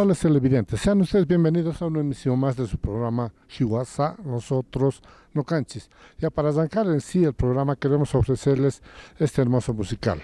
Hola, televidentes. Sean ustedes bienvenidos a una emisión más de su programa Shiwasa, Nosotros No Canchis. Ya para arrancar en sí el programa queremos ofrecerles este hermoso musical.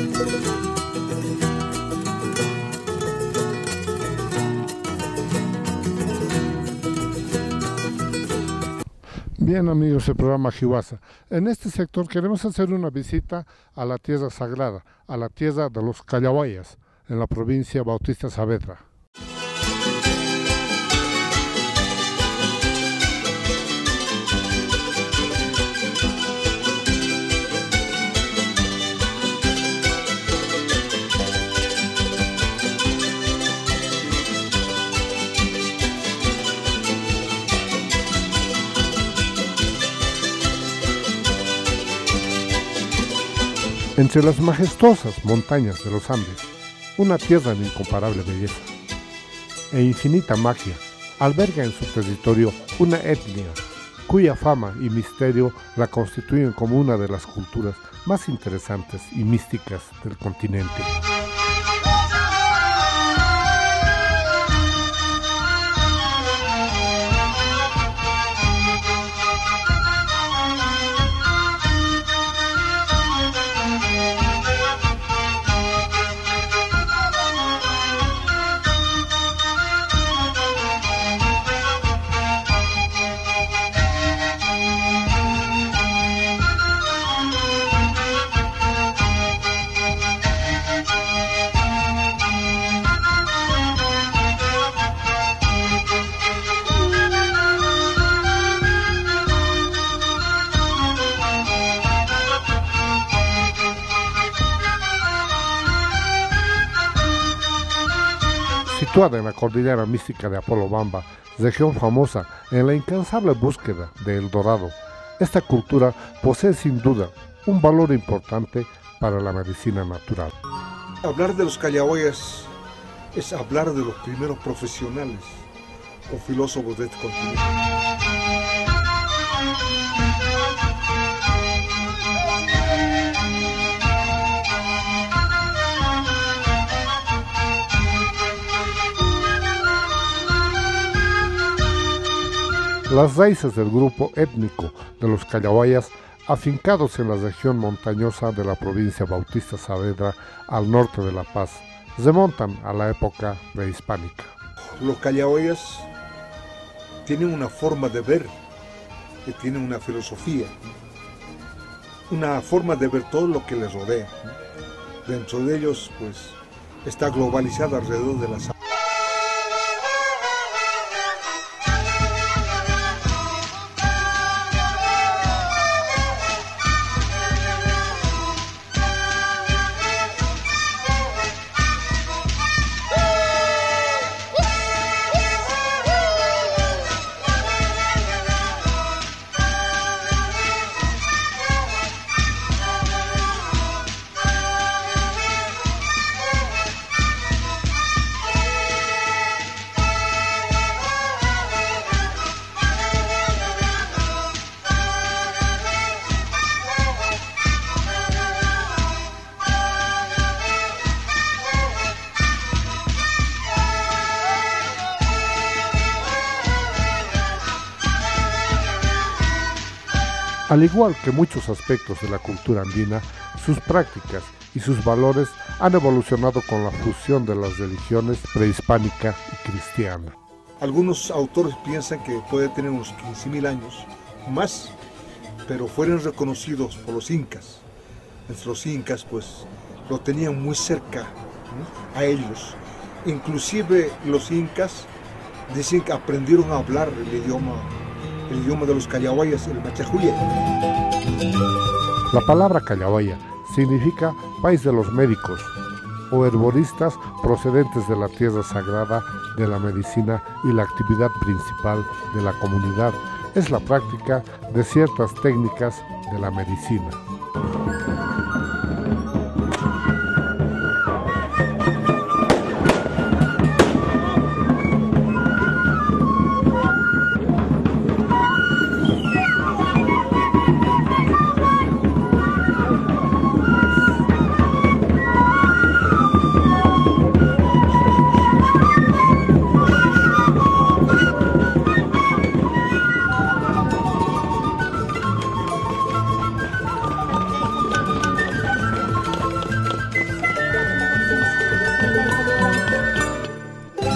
Bien amigos del programa Hiwasa, en este sector queremos hacer una visita a la tierra sagrada, a la tierra de los Callahuayas, en la provincia Bautista Saavedra. Entre las majestuosas montañas de los Andes, una tierra de incomparable belleza e infinita magia, alberga en su territorio una etnia cuya fama y misterio la constituyen como una de las culturas más interesantes y místicas del continente. Situada en la cordillera mística de Apolobamba, región famosa en la incansable búsqueda de El Dorado, esta cultura posee sin duda un valor importante para la medicina natural. Hablar de los Callahuayas es hablar de los primeros profesionales o filósofos de este continente. Las raíces del grupo étnico de los Callahuayas, afincados en la región montañosa de la provincia Bautista Saavedra al norte de La Paz, remontan a la época prehispánica. Los Callahuayas tienen una forma de ver, que tienen una filosofía, una forma de ver todo lo que les rodea. Dentro de ellos, pues, está globalizada alrededor de las. Al igual que muchos aspectos de la cultura andina, sus prácticas y sus valores han evolucionado con la fusión de las religiones prehispánica y cristiana. Algunos autores piensan que puede tener unos 15.000 años más, pero fueron reconocidos por los incas. Entre los incas, pues, lo tenían muy cerca, ¿no?, a ellos. Inclusive los incas dicen que aprendieron a hablar el idioma de los Callahuayas, el Machajuye. La palabra Callahuaya significa país de los médicos o herboristas procedentes de la tierra sagrada de la medicina, y la actividad principal de la comunidad es la práctica de ciertas técnicas de la medicina.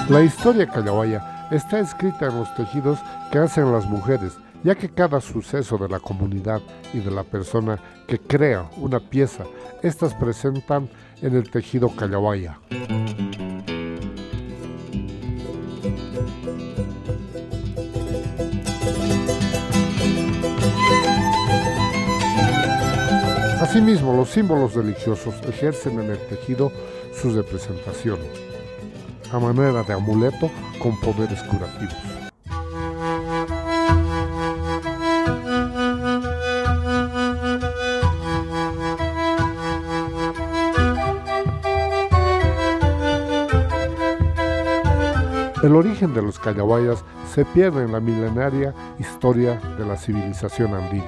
La historia callawaya está escrita en los tejidos que hacen las mujeres, ya que cada suceso de la comunidad y de la persona que crea una pieza, estas presentan en el tejido callawaya. Asimismo, los símbolos religiosos ejercen en el tejido su representación, a manera de amuleto con poderes curativos. El origen de los callawayas se pierde en la milenaria historia de la civilización andina.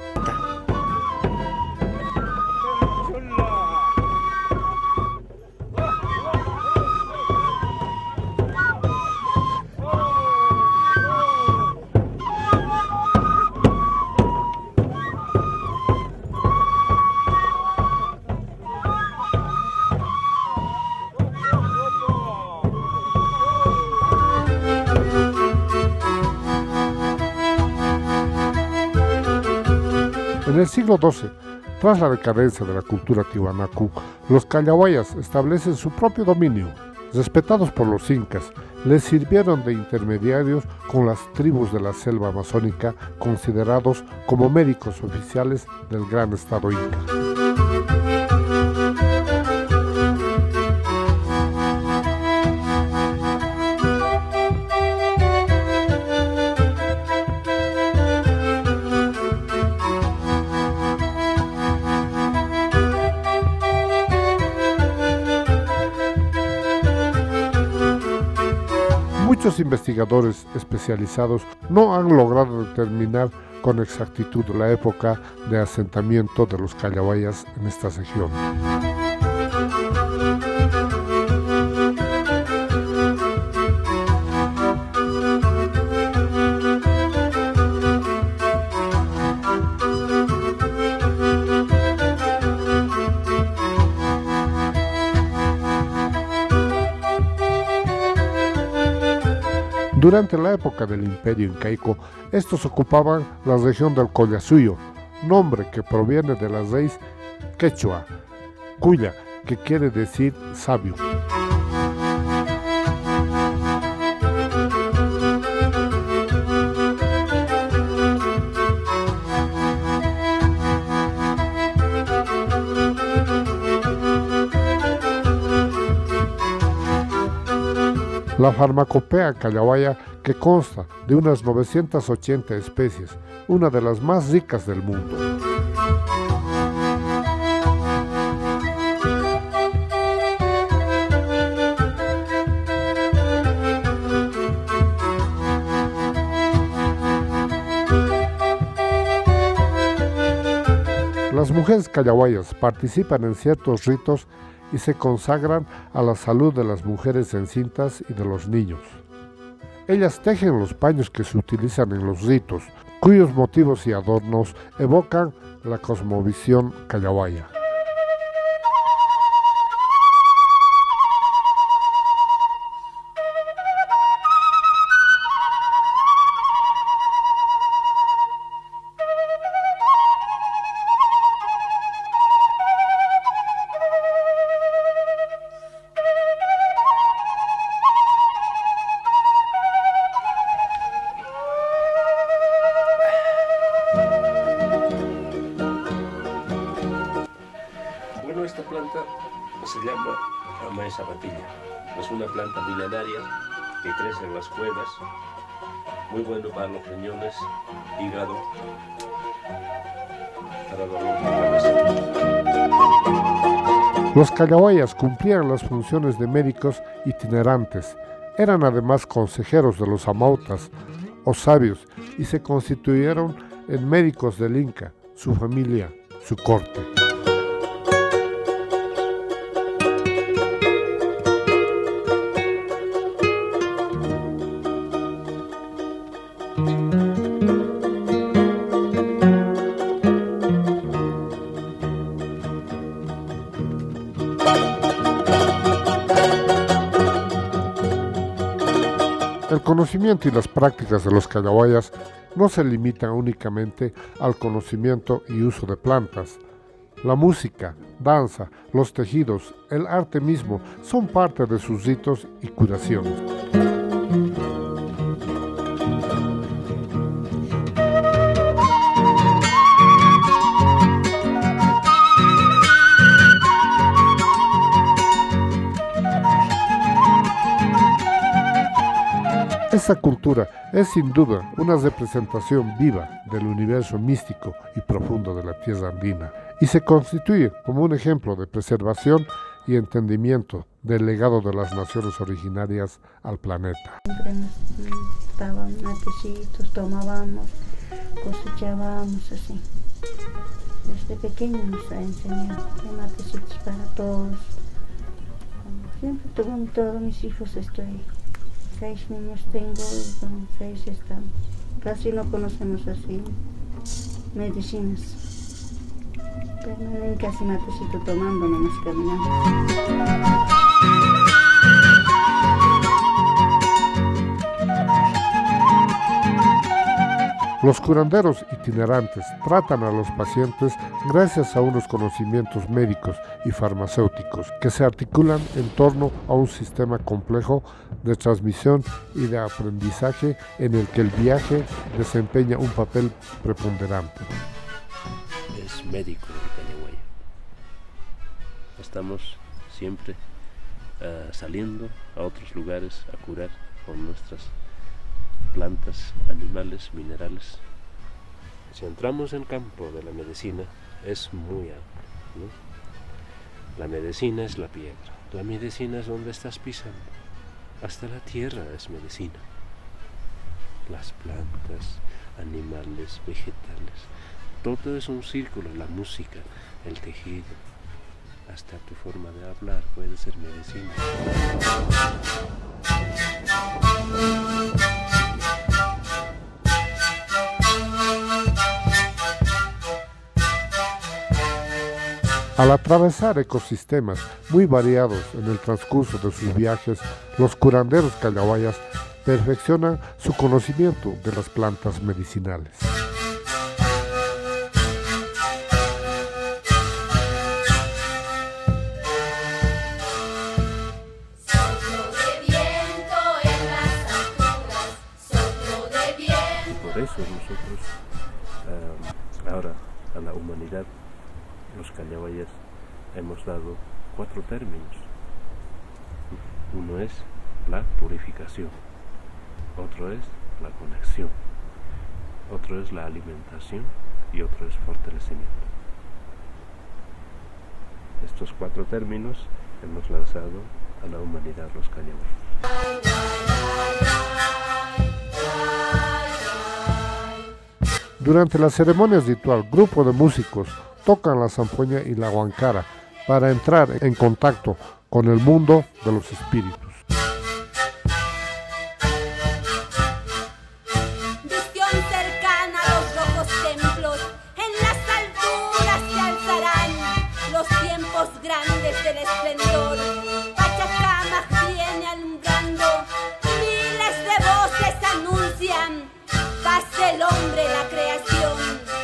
En el siglo XII, tras la decadencia de la cultura tiwanaku, los callawayas establecen su propio dominio. Respetados por los incas, les sirvieron de intermediarios con las tribus de la selva amazónica, considerados como médicos oficiales del gran estado inca. Muchos investigadores especializados no han logrado determinar con exactitud la época de asentamiento de los callawayas en esta región. Durante la época del Imperio Incaico, estos ocupaban la región del Collasuyo, nombre que proviene de la raíz quechua, cuya, que quiere decir sabio. La farmacopea callawaya, que consta de unas 980 especies, una de las más ricas del mundo. Las mujeres callawayas participan en ciertos ritos y se consagran a la salud de las mujeres encintas y de los niños. Ellas tejen los paños que se utilizan en los ritos, cuyos motivos y adornos evocan la cosmovisión callawaya. Esta planta se llama Amae zapatilla. Es una planta milenaria que crece en las cuevas, muy bueno para los riñones, hígado, para dolor de cabeza. Los callawayas cumplían las funciones de médicos itinerantes. Eran además consejeros de los amautas o sabios y se constituyeron en médicos del Inca, su familia, su corte. El conocimiento y las prácticas de los Callawayas no se limitan únicamente al conocimiento y uso de plantas. La música, danza, los tejidos, el arte mismo son parte de sus ritos y curaciones. Esa cultura es sin duda una representación viva del universo místico y profundo de la tierra andina y se constituye como un ejemplo de preservación y entendimiento del legado de las naciones originarias al planeta. Siempre nos daban matecitos, tomábamos, cosechábamos así. Desde pequeño nos ha enseñado de matecitos para todos. Siempre con todos mis hijos estoy. 6 niños tengo y con 6 estamos. Casi no conocemos así medicinas. Permanecen casi matecito tomando, nomás caminando. Los curanderos itinerantes tratan a los pacientes gracias a unos conocimientos médicos y farmacéuticos que se articulan en torno a un sistema complejo de transmisión y de aprendizaje en el que el viaje desempeña un papel preponderante. Es médico el Callahuaya. Estamos siempre saliendo a otros lugares a curar con nuestras plantas, animales, minerales. Si entramos en el campo de la medicina, es muy amplio, ¿no? La medicina es la piedra, la medicina es donde estás pisando, hasta la tierra es medicina. Las plantas, animales, vegetales, todo es un círculo, la música, el tejido, hasta tu forma de hablar puede ser medicina. Al atravesar ecosistemas muy variados en el transcurso de sus viajes, los curanderos Callawayas perfeccionan su conocimiento de las plantas medicinales. Y por eso nosotros ahora a la humanidad, los Callawayas, hemos dado 4 términos. Uno es la purificación, otro es la conexión, otro es la alimentación y otro es fortalecimiento. Estos 4 términos hemos lanzado a la humanidad los Callawayas. Durante las ceremonias ritual, grupo de músicos tocan la zampoña y la guancara para entrar en contacto con el mundo de los espíritus. Visión cercana a los rojos templos, en las alturas se alzarán los tiempos grandes del esplendor. Pachacamac viene alumbrando, miles de voces anuncian, paz del hombre la creación.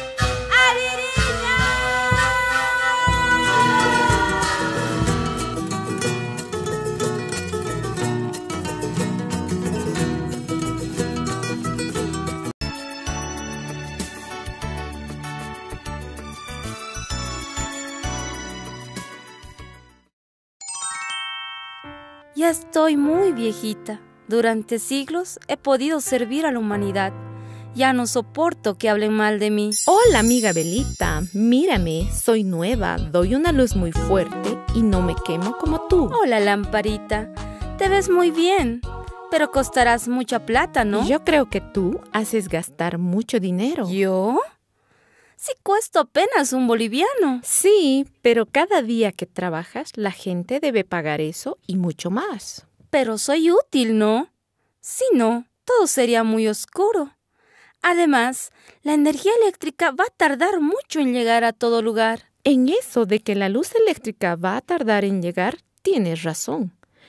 Ya estoy muy viejita. Durante siglos he podido servir a la humanidad. Ya no soporto que hablen mal de mí. Hola, amiga Belita. Mírame, soy nueva, doy una luz muy fuerte y no me quemo como tú. Hola, lamparita. Te ves muy bien, pero costarás mucha plata, ¿no? Yo creo que tú haces gastar mucho dinero. ¿Yo? Si cuesto apenas un boliviano. Sí, pero cada día que trabajas, la gente debe pagar eso y mucho más. Pero soy útil, ¿no? Si no, todo sería muy oscuro. Además, la energía eléctrica va a tardar mucho en llegar a todo lugar. En eso de que la luz eléctrica va a tardar en llegar, tienes razón.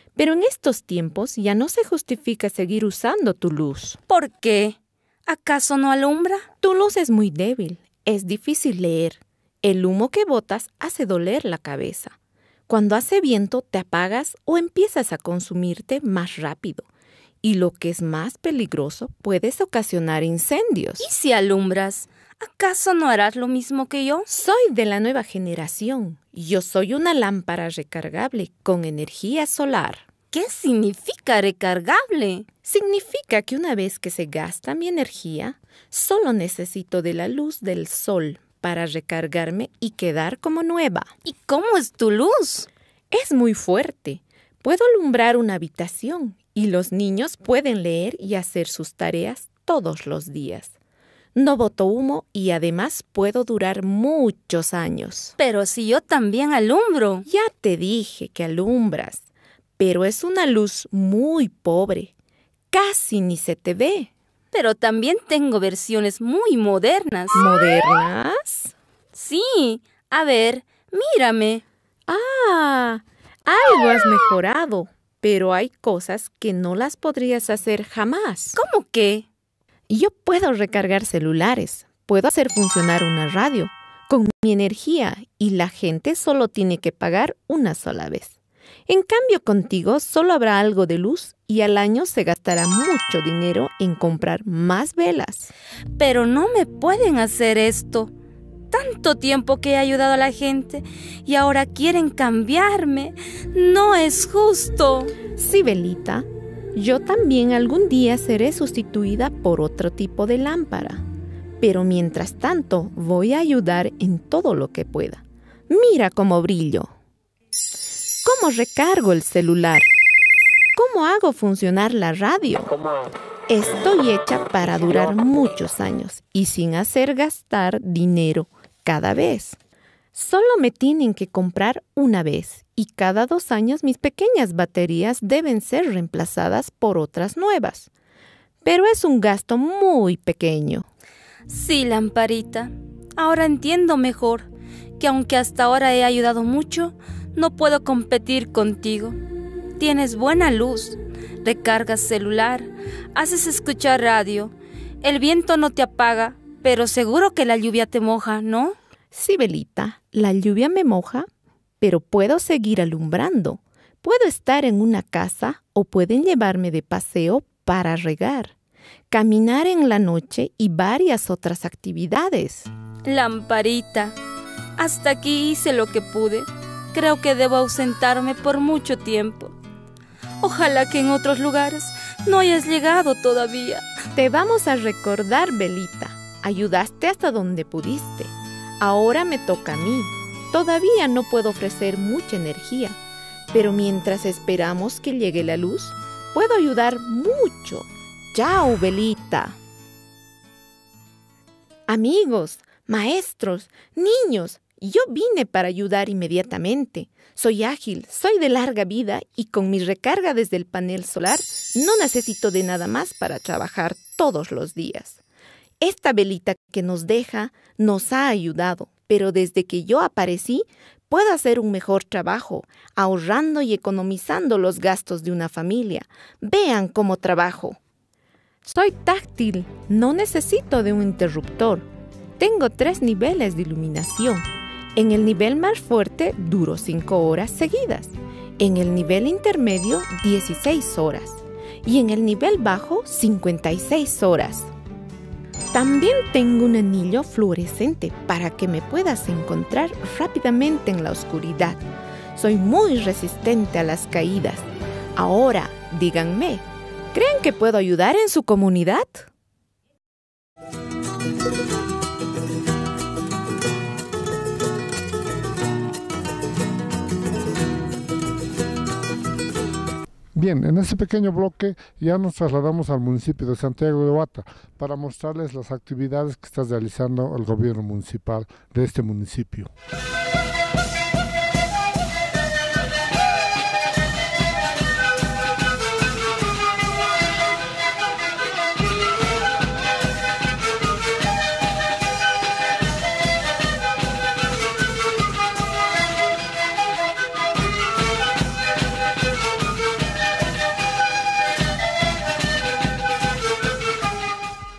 Pero en estos tiempos ya no se justifica seguir usando tu luz. ¿Por qué? ¿Acaso no alumbra? Tu luz es muy débil, es difícil leer. El humo que botas hace doler la cabeza. Cuando hace viento te apagas o empiezas a consumirte más rápido. Y lo que es más peligroso, puedes ocasionar incendios. ¿Y si alumbras? ¿Acaso no harás lo mismo que yo? Soy de la nueva generación. Yo soy una lámpara recargable con energía solar. ¿Qué significa recargable? Significa que una vez que se gasta mi energía, solo necesito de la luz del sol para recargarme y quedar como nueva. ¿Y cómo es tu luz? Es muy fuerte. Puedo alumbrar una habitación y los niños pueden leer y hacer sus tareas todos los días. No boto humo y además puedo durar muchos años. Pero si yo también alumbro. Ya te dije que alumbras, pero es una luz muy pobre. Casi ni se te ve. Pero también tengo versiones muy modernas. ¿Modernas? Sí. A ver, mírame. Ah, algo has mejorado, pero hay cosas que no las podrías hacer jamás. ¿Cómo qué? Yo puedo recargar celulares, puedo hacer funcionar una radio con mi energía y la gente solo tiene que pagar una sola vez. En cambio, contigo solo habrá algo de luz y al año se gastará mucho dinero en comprar más velas. Pero no me pueden hacer esto. Tanto tiempo que he ayudado a la gente y ahora quieren cambiarme. No es justo. Sí, Belita. Yo también algún día seré sustituida por otro tipo de lámpara. Pero mientras tanto voy a ayudar en todo lo que pueda. Mira cómo brillo. ¿Cómo recargo el celular? ¿Cómo hago funcionar la radio? Estoy hecha para durar muchos años y sin hacer gastar dinero cada vez. Solo me tienen que comprar una vez y cada 2 años mis pequeñas baterías deben ser reemplazadas por otras nuevas. Pero es un gasto muy pequeño. Sí, lamparita. Ahora entiendo mejor que aunque hasta ahora he ayudado mucho, no puedo competir contigo. Tienes buena luz, recargas celular, haces escuchar radio. El viento no te apaga, pero seguro que la lluvia te moja, ¿no? Sí, Belita, la lluvia me moja, pero puedo seguir alumbrando. Puedo estar en una casa o pueden llevarme de paseo para regar, caminar en la noche y varias otras actividades. Lamparita, hasta aquí hice lo que pude. Creo que debo ausentarme por mucho tiempo. Ojalá que en otros lugares no hayas llegado todavía. Te vamos a recordar, Belita. Ayudaste hasta donde pudiste. Ahora me toca a mí. Todavía no puedo ofrecer mucha energía, pero mientras esperamos que llegue la luz, puedo ayudar mucho. ¡Chao, Belita! Amigos, maestros, niños, yo vine para ayudar inmediatamente. Soy ágil, soy de larga vida y con mi recarga desde el panel solar no necesito de nada más para trabajar todos los días. Esta velita que nos deja nos ha ayudado, pero desde que yo aparecí puedo hacer un mejor trabajo, ahorrando y economizando los gastos de una familia. Vean cómo trabajo. Soy táctil, no necesito de un interruptor. Tengo 3 niveles de iluminación. En el nivel más fuerte duro 5 horas seguidas. En el nivel intermedio 16 horas. Y en el nivel bajo 56 horas. También tengo un anillo fluorescente para que me puedas encontrar rápidamente en la oscuridad. Soy muy resistente a las caídas. Ahora, díganme, ¿creen que puedo ayudar en su comunidad? Bien, en este pequeño bloque ya nos trasladamos al municipio de Santiago de Huata para mostrarles las actividades que está realizando el gobierno municipal de este municipio.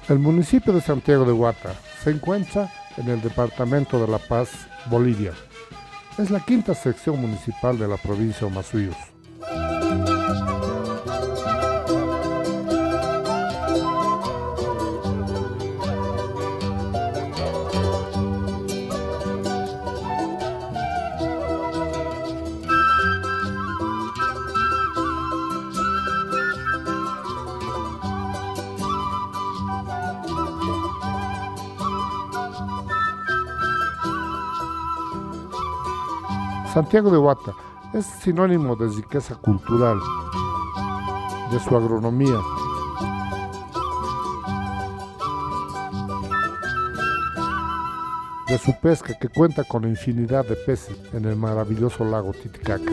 El municipio de Santiago de Guata se encuentra en el departamento de La Paz, Bolivia. Es la quinta sección municipal de la provincia de Humasuyos. Santiago de Guata es sinónimo de riqueza cultural, de su agronomía, de su pesca que cuenta con infinidad de peces en el maravilloso lago Titicaca.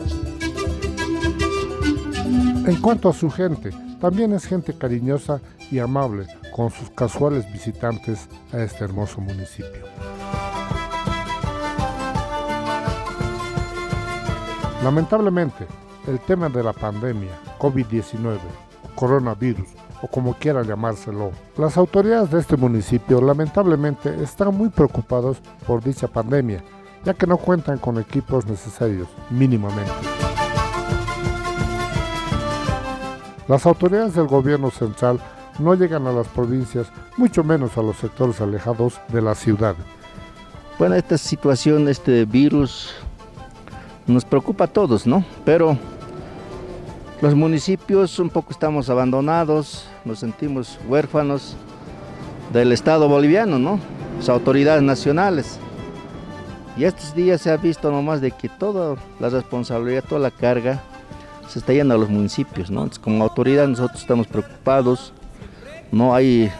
En cuanto a su gente, también es gente cariñosa y amable con sus casuales visitantes a este hermoso municipio. Lamentablemente, el tema de la pandemia, COVID-19, coronavirus, o como quiera llamárselo, las autoridades de este municipio lamentablemente están muy preocupados por dicha pandemia, ya que no cuentan con equipos necesarios, mínimamente. Las autoridades del gobierno central no llegan a las provincias, mucho menos a los sectores alejados de la ciudad. Bueno, esta situación, este virus, nos preocupa a todos, ¿no? Pero los municipios un poco estamos abandonados, nos sentimos huérfanos del Estado boliviano, ¿no? Las autoridades nacionales. Y estos días se ha visto nomás de que toda la responsabilidad, toda la carga se está yendo a los municipios, ¿no? Entonces, como autoridad nosotros estamos preocupados, no hay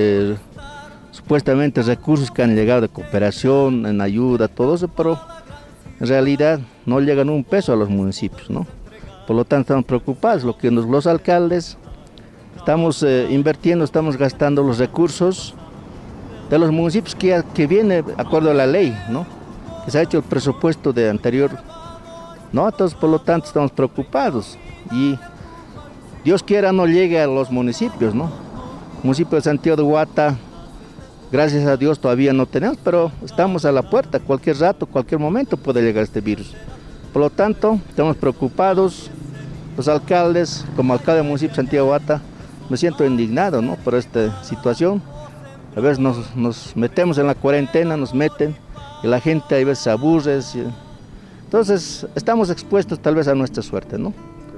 supuestamente recursos que han llegado de cooperación, en ayuda, todo eso, pero en realidad no llegan un peso a los municipios, ¿no? Por lo tanto estamos preocupados, lo que los alcaldes estamos invirtiendo, estamos gastando los recursos de los municipios que viene de acuerdo a la ley, ¿no? Que se ha hecho el presupuesto de anterior, ¿no? Entonces por lo tanto estamos preocupados y Dios quiera no llegue a los municipios, ¿no? El municipio de Santiago de Guata, gracias a Dios todavía no tenemos, pero estamos a la puerta, cualquier rato, cualquier momento puede llegar este virus. Por lo tanto, estamos preocupados, los alcaldes, como alcalde del municipio de Santiago de Guata, me siento indignado, ¿no? Por esta situación. A veces nos metemos en la cuarentena, nos meten, y la gente a veces se aburre. Entonces, estamos expuestos tal vez a nuestra suerte, ¿no?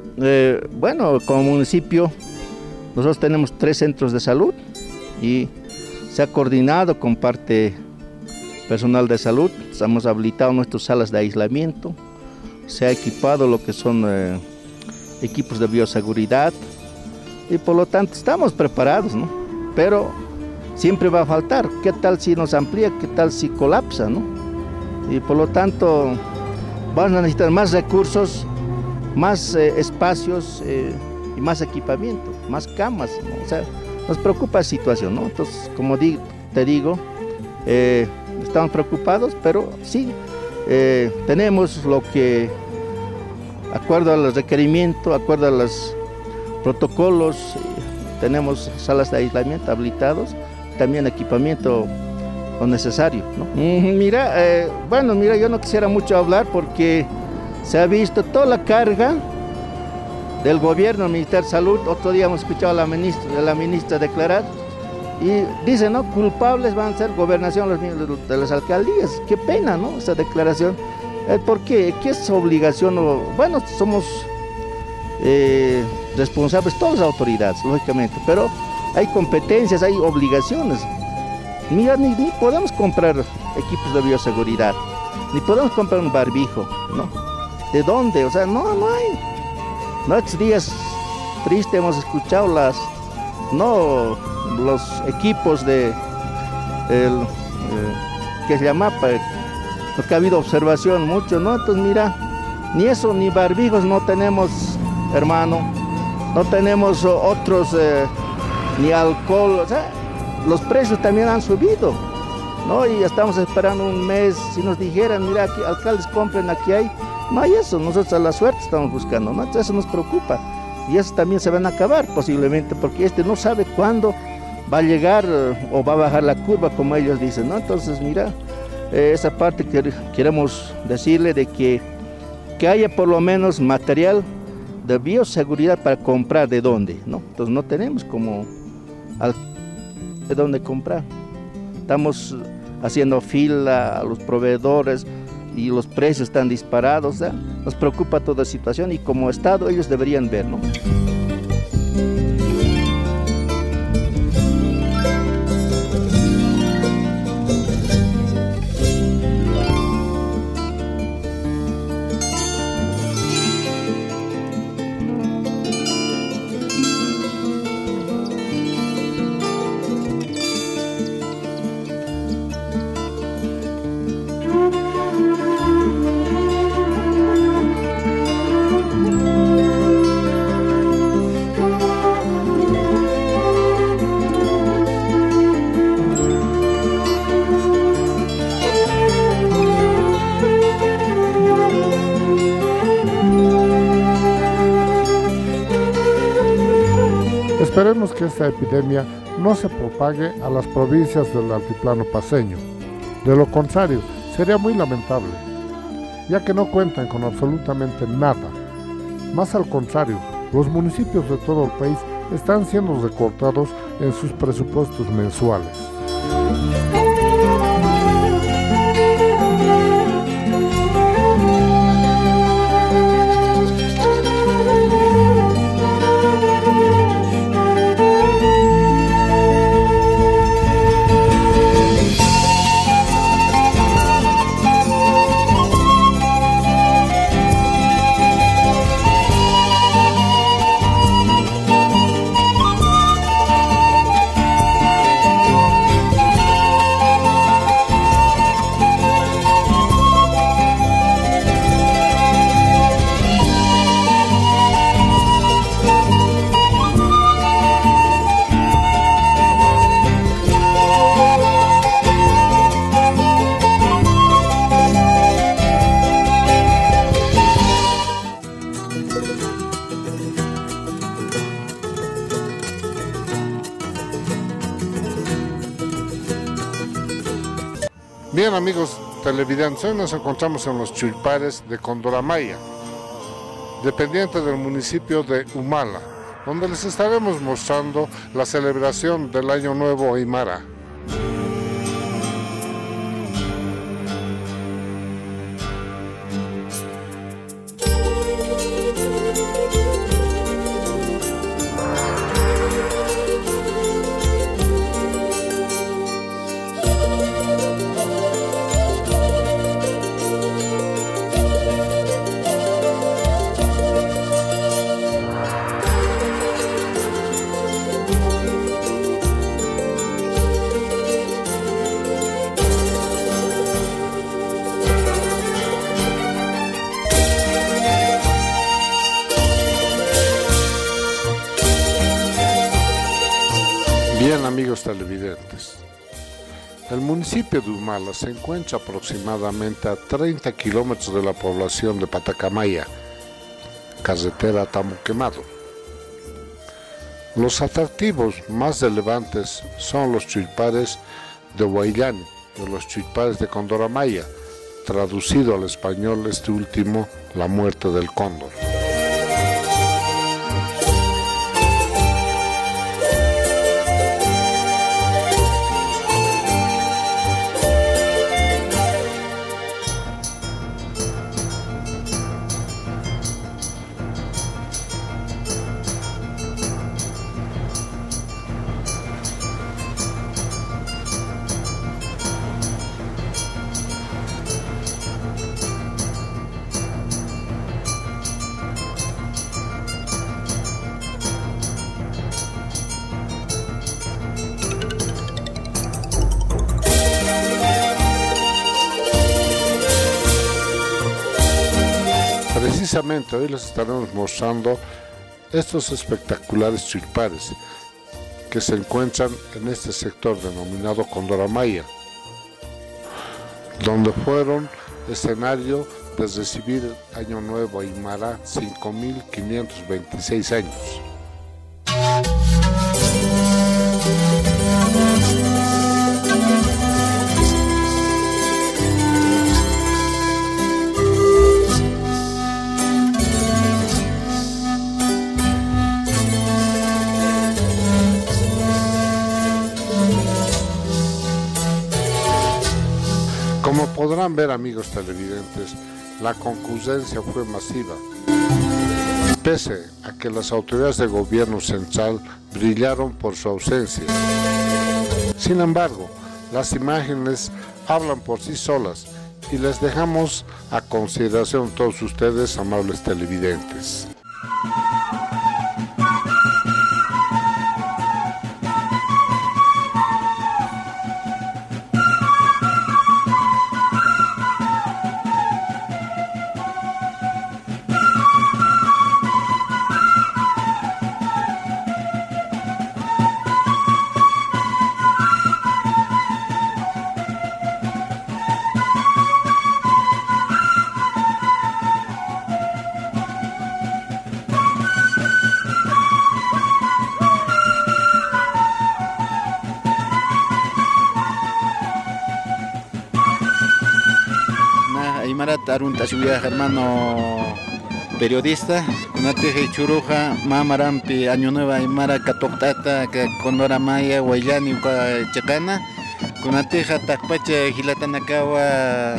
Bueno, como municipio, nosotros tenemos 3 centros de salud y se ha coordinado con parte personal de salud, hemos habilitado nuestras salas de aislamiento, se ha equipado lo que son equipos de bioseguridad y por lo tanto estamos preparados, ¿no? Pero siempre va a faltar, ¿qué tal si nos amplía, qué tal si colapsa, ¿no? Y por lo tanto van a necesitar más recursos, más espacios y más equipamiento, más camas, ¿no? O sea, nos preocupa la situación, ¿no? Entonces, como te digo, estamos preocupados, pero sí, tenemos lo que, acuerdo a los requerimientos, acuerdo a los protocolos, tenemos salas de aislamiento habilitados, también equipamiento lo necesario, ¿no? Mira, yo no quisiera mucho hablar porque se ha visto toda la carga del gobierno, Ministerio de Salud. Otro día hemos escuchado a la ministra declarar y dice, ¿no? Culpables van a ser gobernación de las alcaldías. Qué pena, ¿no? Esa declaración. ¿Por qué? ¿Qué es obligación? Bueno, somos responsables todas las autoridades, lógicamente, pero hay competencias, hay obligaciones. Mira, ni podemos comprar equipos de bioseguridad, ni podemos comprar un barbijo, ¿no? ¿De dónde? O sea, no hay. No, estos días tristes hemos escuchado los equipos que se llama, porque ha habido observación mucho, ¿no? Entonces mira, ni eso, ni barbijos no tenemos, hermano, no tenemos otros, ni alcohol, o sea, los precios también han subido, ¿no? Y estamos esperando un mes, si nos dijeran, mira, aquí, alcaldes, compren, aquí hay. No hay eso, nosotros a la suerte estamos buscando, ¿no? Eso nos preocupa y eso también se van a acabar posiblemente porque no sabe cuándo va a llegar o va a bajar la curva, como ellos dicen, ¿no? Entonces, mira, esa parte que queremos decirle de que haya por lo menos material de bioseguridad para comprar de dónde, ¿no? Entonces no tenemos como de dónde comprar. Estamos haciendo fila a los proveedores y los precios están disparados, ¿eh? Nos preocupa toda la situación y como Estado ellos deberían ver, ¿no? Esperemos que esta epidemia no se propague a las provincias del altiplano paceño. De lo contrario, sería muy lamentable, ya que no cuentan con absolutamente nada. Más al contrario, los municipios de todo el país están siendo recortados en sus presupuestos mensuales. Bien, amigos televidentes, hoy nos encontramos en los Chullpares de Condoramaya, dependiente del municipio de Humala, donde les estaremos mostrando la celebración del Año Nuevo Aymara. Bien, amigos televidentes, el municipio de Humala se encuentra aproximadamente a 30 kilómetros de la población de Patacamaya, carretera Tambo Quemado. Los atractivos más relevantes son los Chullpares de Huayllán y los Chullpares de Condoramaya, traducido al español este último, la muerte del cóndor. Precisamente hoy les estaremos mostrando estos espectaculares Chullpares que se encuentran en este sector denominado Condoramaya, donde fueron escenario de recibir el Año Nuevo Aymara 5.526 años. podrán ver, amigos televidentes, la concurrencia fue masiva. Pese a que las autoridades del gobierno central brillaron por su ausencia. Sin embargo, las imágenes hablan por sí solas y les dejamos a consideración todos ustedes, amables televidentes. Arunta Subia, hermano periodista, una teje churuja, mamarampi, año nueva Aymara, Catoctata, Condora Maya, Guayani, Chacana, con una teja Tacpacha, Gilatanakawa,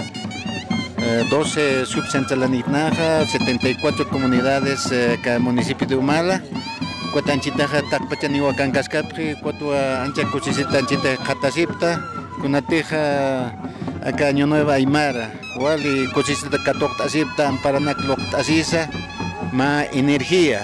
12 subcentralanitnaja, 74 comunidades, cada municipio de Humala, Cuatanchitaja, Tacpacha, Nihuacancascapri, Cuatua, Ancha Cuchisita, Anchita, Jatasipta, con una teja acá año nueva Aymara, wali cosista catocta asipta amparanak lokta asisa ma energía,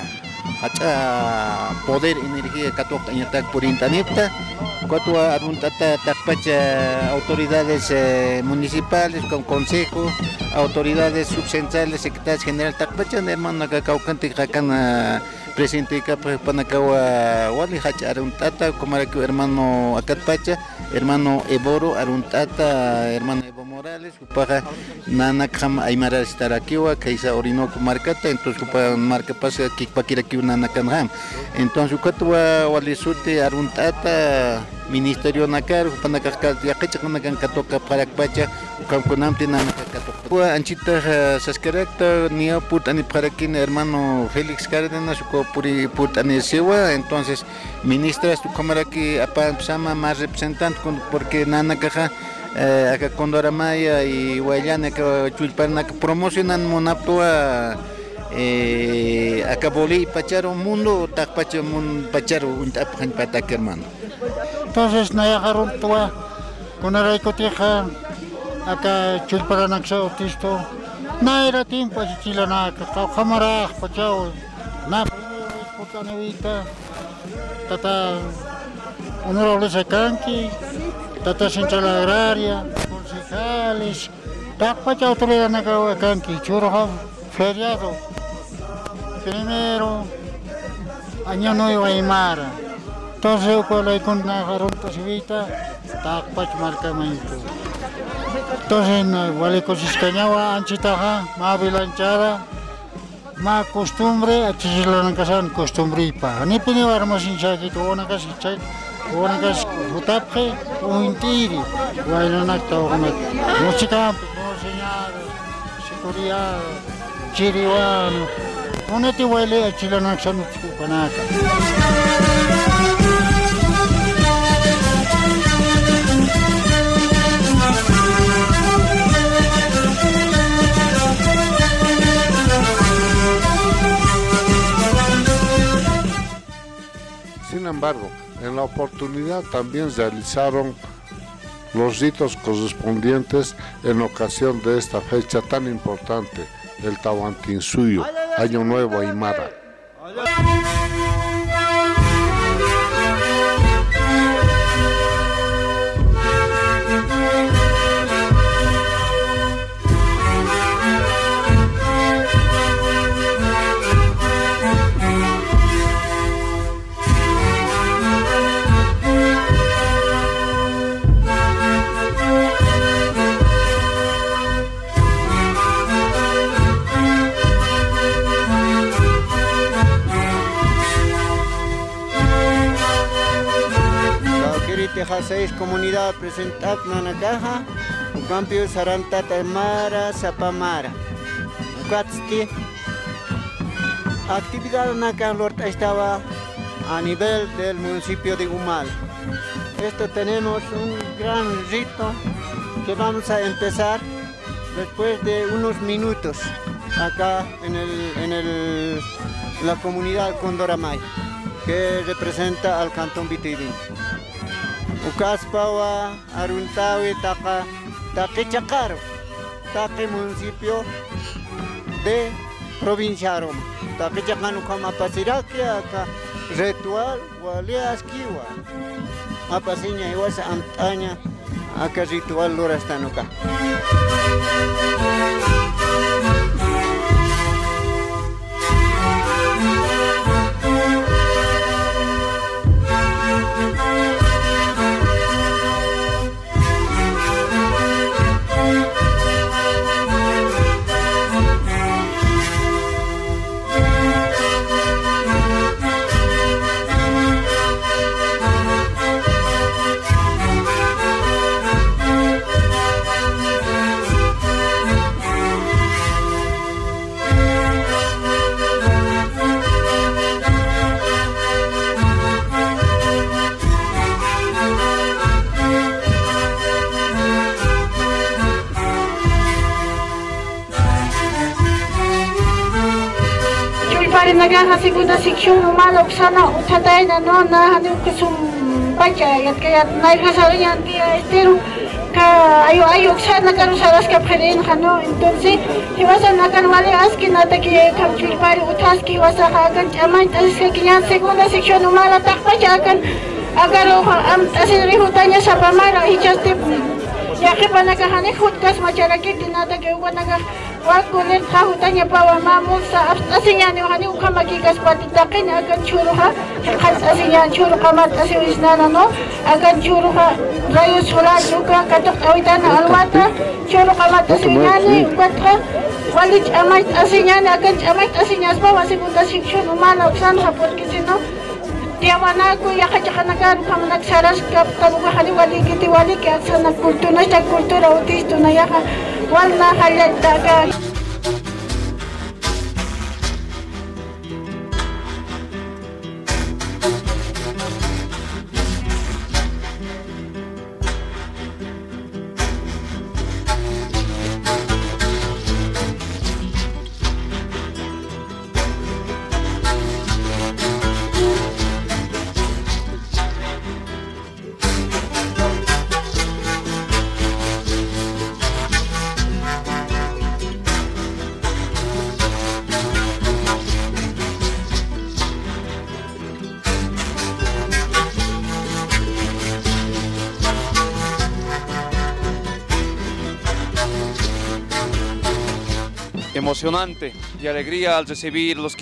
hacha poder energía catocta ñatak por intanipta, cuatro aruntata takpacha autoridades municipales con consejo, autoridades subcentrales, secretarios general takpacha hermano acá caucante jacana presidente Panakawa wali hacha aruntata como hermano Acatpacha, hermano Eboro aruntata, hermano Evo Morales, upaja nanakam Aymara Starakiwa, Kaisa Orinoco Marcata, entonces upa marca pasa kikpakira ki nanakanham. Entonces ukatwa wali sute aruntata ministerio nakar panakakal yaqacha nakan katoka parakpacha ukamkunamti nanakatoka. Anchita sascarecta ni put ani parakin hermano Félix Cárdenas puri put ani sewa, entonces ministras tu cámara que apasama más representante porque nanakaja acá Condora Maya y Guayana que chulparna que promocionan monaptua acá Bolí pacharo mundo takpacho mun pacharo un tapjan patak hermano. Entonces naya garuntua con la coteja acá chulparna que autisto na era tiempo chilana que cámara pachao na putanevita tata honorable Sacanqui, tata central agraria, concejales, takpacha autoridad nakawa Canqui, churro feriado, primero año nuevo Aymara, entonces cuando hay con una garunta civita, takpach marcamiento. Entonces vale cosas cañawa anchitaja, más bilanchada, más costumbre, aquí la nacasan costumbre ipa. Ni pini warmas inchaki, tu nakas inchaki. Onagas hutapke o intiri, guaylanak taunak, música, señal, seguridad, chiriwano, unati guayle a chilanak sanuk panaka. Sin embargo, en la oportunidad también realizaron los ritos correspondientes en ocasión de esta fecha tan importante, el Tahuantinsuyo, Año Nuevo Aymara. Seis comunidad presentada en la caja, un cambio sarantata mara, sapamara. Actividad en la caja estaba a nivel del municipio de Humal. Esto tenemos un gran rito que vamos a empezar después de unos minutos acá en la comunidad Condoramay, que representa al Cantón Vitirín. Ucaspawa, Aruntawi, Taque Chacaro, Taque municipio de provincia Aroma. Taque Chacano como Pasiraki, acá ritual, Walias Kiwa. Apasiña igual Antaña, acá ritual Lora Stanuka. Nagaha segunda sección humana usana utataina no na hanu kusum baca yat kaya naik hasalnya dia estero ka ayo usana kan usaras ka pherin hanu entonces hiwasa nakan wale aski nata ki kam chulpari utas ki wasa hagan chamai taska kiyan segunda sección humana tak baca akan agar am asiri hutanya sapa mara hichaste ya que para que hane hutkas machara que tinata que unaga wakulen hutanya pawa mamusa asinyani hani ukamakikas patitakin akan churuha khas asinyan churu kamat asiwisnana no akan churuha rayo surat juga katok awitana alwata churu kamat asinyani kwatra walich amait asinyani akan amait asinyas pawa segunda sección humana usan porque si no Tiawana ko yakachakanagan kung nagsaras ka tabuga hali wali kaya sa kultura autisto na yaka wal na halyad dagan. Emocionante y alegría al recibir los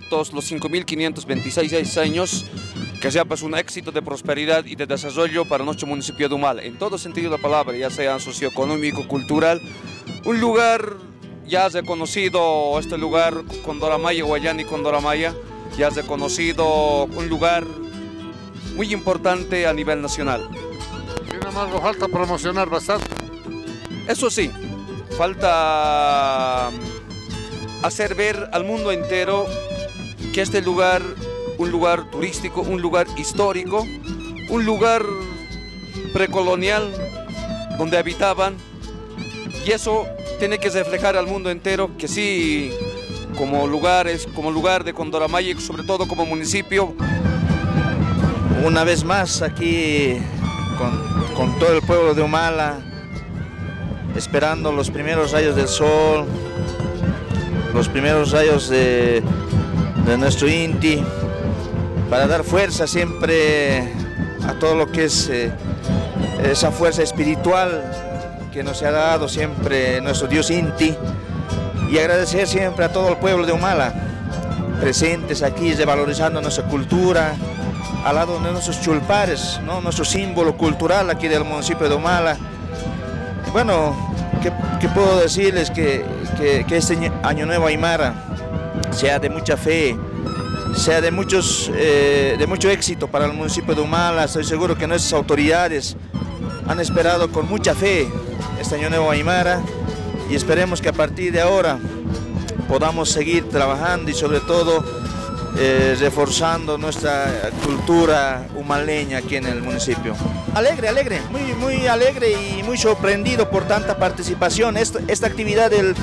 5.526 años, que sea pues un éxito de prosperidad y de desarrollo para nuestro municipio de Humala, en todo sentido de la palabra, ya sea socioeconómico, cultural, un lugar ya reconocido, este lugar Condoramaya, Guayani Condoramaya, ya reconocido, un lugar muy importante a nivel nacional. Y nada más lo falta promocionar bastante. Eso sí, falta hacer ver al mundo entero que este lugar, un lugar turístico, un lugar histórico, un lugar precolonial donde habitaban, y eso tiene que reflejar al mundo entero que sí, como lugar de Condoramaya y sobre todo como municipio. Una vez más aquí con todo el pueblo de Humala, esperando los primeros rayos del sol, los primeros rayos de nuestro Inti, para dar fuerza siempre a todo lo que es esa fuerza espiritual que nos ha dado siempre nuestro Dios Inti, y agradecer siempre a todo el pueblo de Humala, presentes aquí, revalorizando nuestra cultura, al lado de nuestros chulpares, ¿no? Nuestro símbolo cultural aquí del municipio de Humala. Bueno, ¿qué puedo decirles? Que este Año Nuevo Aymara sea de mucha fe, sea de mucho éxito para el municipio de Humala. Estoy seguro que nuestras autoridades han esperado con mucha fe este Año Nuevo Aymara, y esperemos que a partir de ahora podamos seguir trabajando y sobre todo reforzando nuestra cultura humaleña aquí en el municipio. Alegre, muy alegre y muy sorprendido por tanta participación. Esta actividad del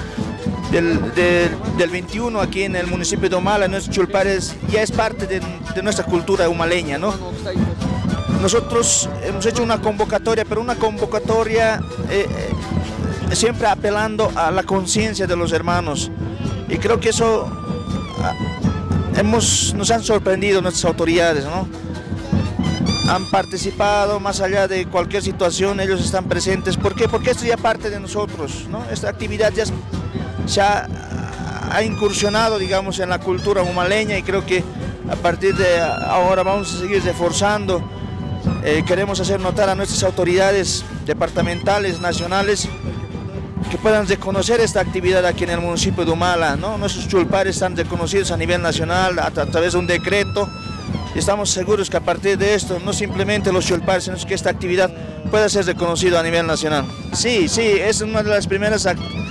21 aquí en el municipio de Humala, nuestros chulpares, ya es parte de nuestra cultura humaleña, ¿no? Nosotros hemos hecho una convocatoria, pero una convocatoria siempre apelando a la conciencia de los hermanos, y creo que eso nos han sorprendido nuestras autoridades, ¿no? Han participado más allá de cualquier situación, ellos están presentes. ¿Por qué? Porque esto ya es parte de nosotros, ¿no? Esta actividad ya ha incursionado, digamos, en la cultura humaleña, y creo que a partir de ahora vamos a seguir reforzando. Queremos hacer notar a nuestras autoridades departamentales, nacionales, que puedan reconocer esta actividad aquí en el municipio de Humala, ¿no? Nuestros chulpares están reconocidos a nivel nacional a través de un decreto, y estamos seguros que a partir de esto, no simplemente los chulpares, sino que esta actividad pueda ser reconocida a nivel nacional. Sí, es una de las primeras.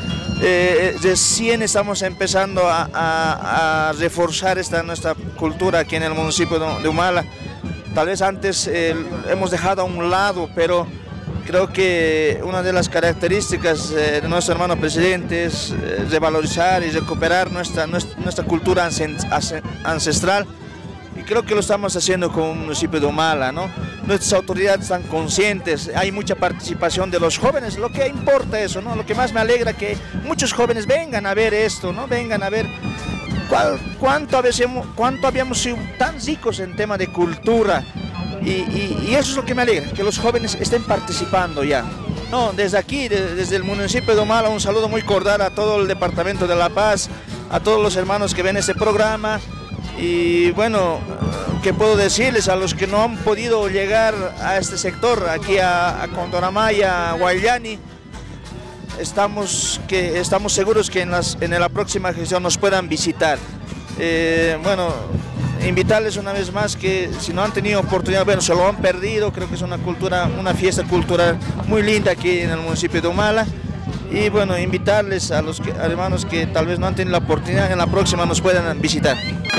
Recién estamos empezando a reforzar nuestra cultura aquí en el municipio de Humala. Tal vez antes hemos dejado a un lado, pero creo que una de las características de nuestro hermano presidente es revalorizar y recuperar nuestra cultura ancestral, y creo que lo estamos haciendo con el municipio de Humala, ¿no? Nuestras autoridades están conscientes, hay mucha participación de los jóvenes, lo que importa eso, ¿no? Lo que más me alegra que muchos jóvenes vengan a ver esto, ¿no? Vengan a ver cuánto habíamos sido tan ricos en tema de cultura, y eso es lo que me alegra, que los jóvenes estén participando ya. No, desde aquí, desde el municipio de Humala, un saludo muy cordial a todo el departamento de La Paz, a todos los hermanos que ven este programa. Y bueno, ¿qué puedo decirles a los que no han podido llegar a este sector, aquí a Condoramaya, a Guayllani? Estamos seguros que en la próxima gestión nos puedan visitar. Bueno, invitarles una vez más que si no han tenido oportunidad, bueno, se lo han perdido. Creo que es una fiesta cultural muy linda aquí en el municipio de Humala. Y bueno, invitarles a los hermanos que tal vez no han tenido la oportunidad, en la próxima nos puedan visitar.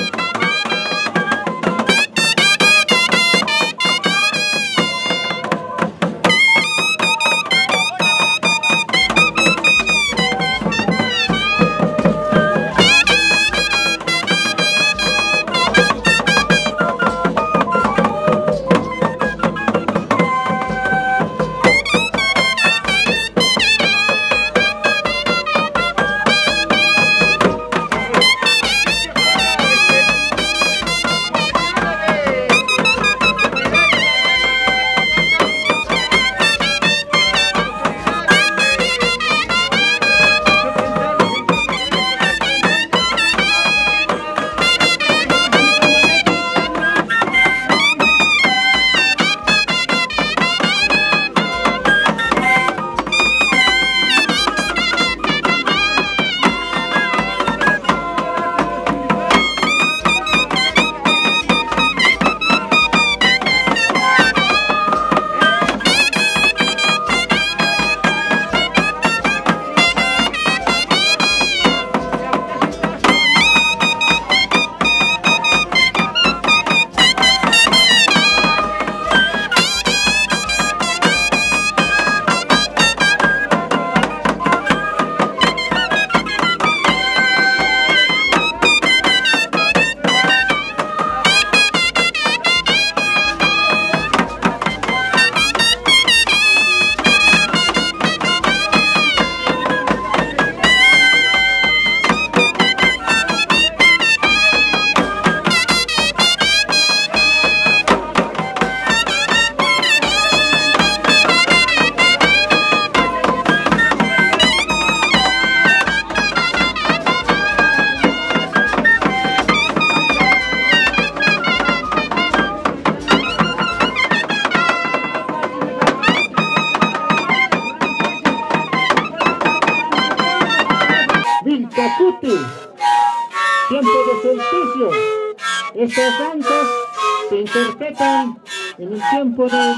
Tiempo de solsticio. Estas danzas se interpretan en el tiempo de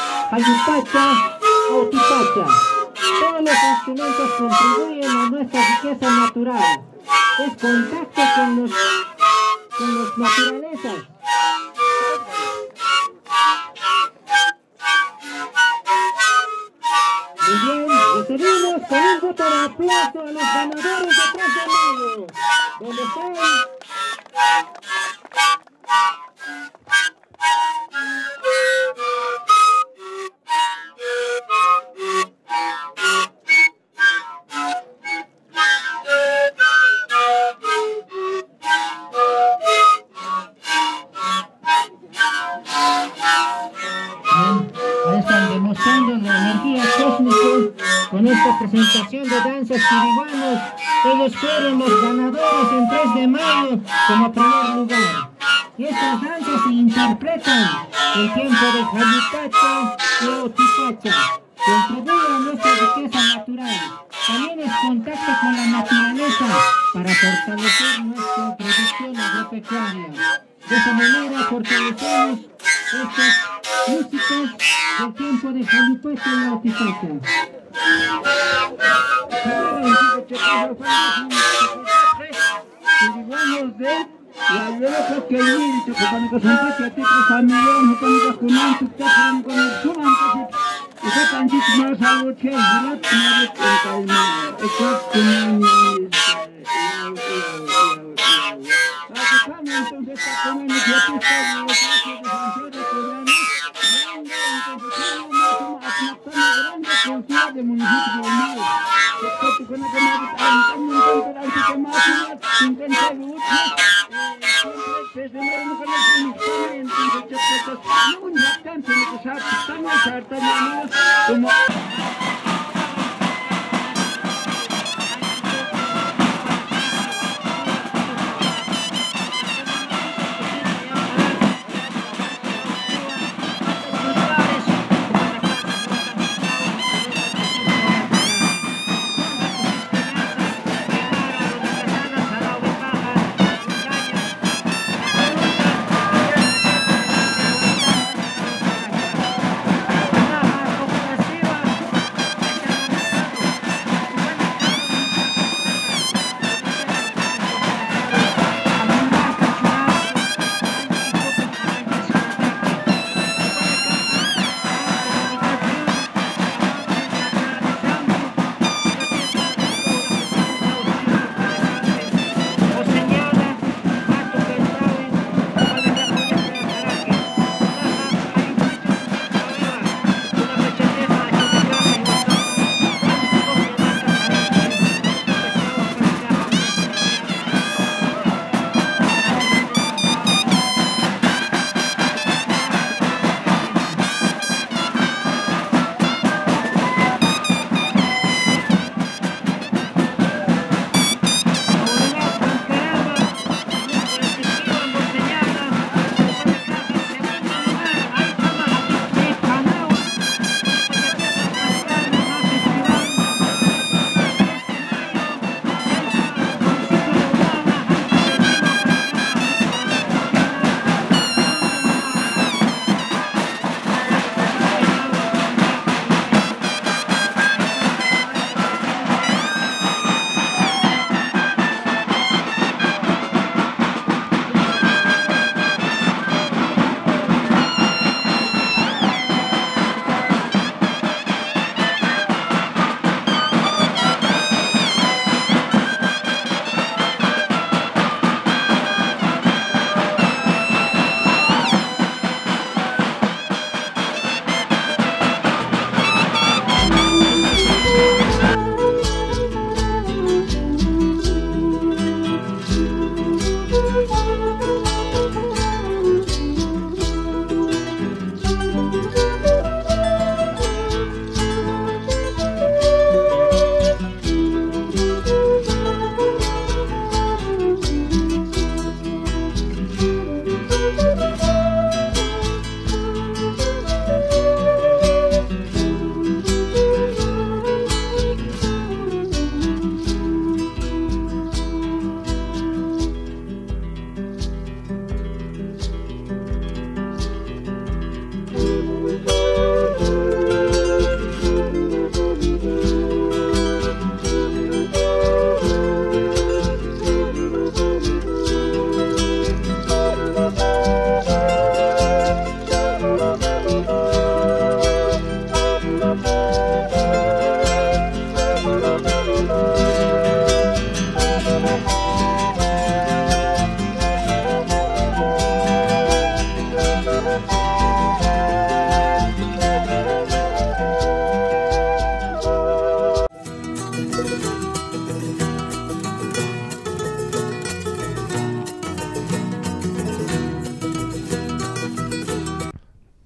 Ayupacha o Tipacha. Todos los instrumentos contribuyen a nuestra riqueza natural. Es contacto con las naturalezas. Muy bien, recibimos con un voto de aplauso a los ganadores de 3 de mayo. ¿Dónde están? Ahí están demostrando la energía cósmica con esta presentación de danzas chiriguanos. Ellos fueron los ganadores en 3 de mayo como primer lugar. Y estas danzas se interpretan en tiempo de Jayupacha y Otipacha. Contribuyen a nuestra riqueza natural. También es contacto con la naturaleza para fortalecer nuestra producción agropecuaria. De esa manera fortalecemos estas músicas del tiempo de Jayupacha y Otipacha. Chiriguanos de la Yueca que hay, Chocopán con Santa Cate, Samillón, Juan Cunán, Tucán con el Suman, y que tantos más algo que Gilat, Marit, y Caimán, exacto, entonces está con el Etiopista de los Ángeles de Santiago de Programa, cultura del municipio de Omar. Con la que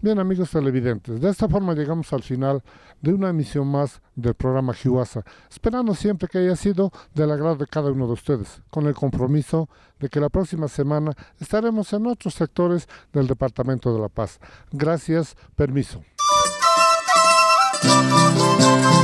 Bien, amigos televidentes, de esta forma llegamos al final de una emisión más del programa Hiwasa, esperando siempre que haya sido del agrado de cada uno de ustedes, con el compromiso de que la próxima semana estaremos en otros sectores del Departamento de La Paz. Gracias, permiso.